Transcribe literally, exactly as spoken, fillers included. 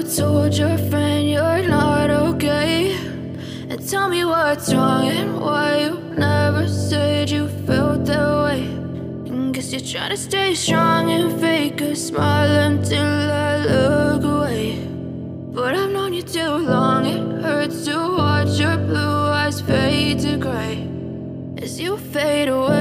told your friend you're not okay, and tell me what's wrong and why you never said you felt that way. And guess you're trying to stay strong and fake a smile until I look away. But I've known you too long, it hurts to watch your blue eyes fade to gray as you fade away.